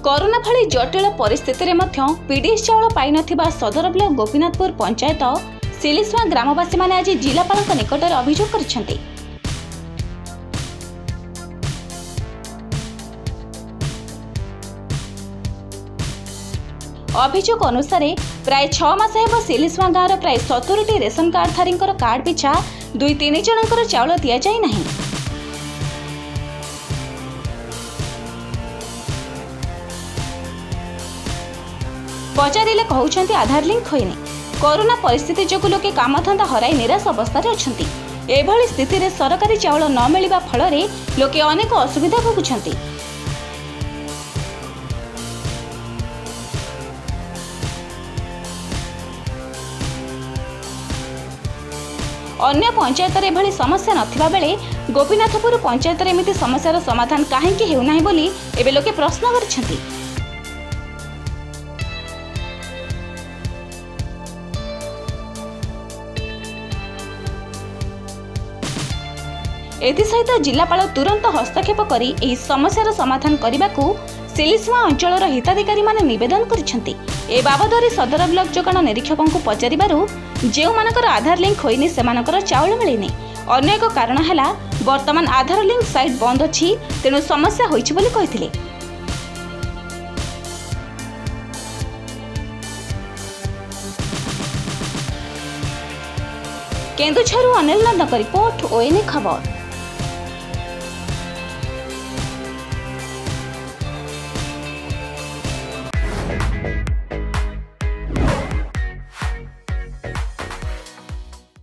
Corona भली जटिल परिस्थिति में पीडीएस चाउल पाई नथिबा सदर ब्लॉक गोपीनाथपुर पंचायत सिलिसुआ ग्रामवासी माने आज जिलापाल निकट में अभियोग कर अभियोग अनुसार प्राय 6 मास हेब सिलिसुआ गाँव प्राय 70टी रेशन कार्डधारी कार्ड पिछा 2-3 जनकर चाउल दि जाए नहीं। पचारे कहते आधार लिंक होइनी। कोरोना परिस्थिति जो लोके कामधंदा हराई निराश अवस्था अच्छा। एभली स्थिति में सरकारी चाउल न मिलवा फल लोके अनेक असुविधा भोगुंट। अन्य पंचायत एभली समस्या नथिबा बेले गोपीनाथपुर पंचायत एमती समस्यार समाधान काहेकि हेउनाही बोली एबे लोके प्रश्न करछन्ति। एसहित जिलापाल तुरंत हस्तक्षेप करी एही समस्यार समाधान करने को सिलिसुआ अंचल हिताधिकारी माने निवेदन करिसेंति। ए बाबदरे सदर ब्लॉक जोगाण निरीक्षकों को पचारिबारु जेउ मानकर आधार लिंक होइनी सेमानकर चाउल मिलिनी। अन्य एक कारण है वर्तमान आधार लिंक साइट बंद अछि, तेणु समस्या होइछि बोली कहिथिले। केन्दुझरु अनिल नंदक रिपोर्ट, ओएनए खबर।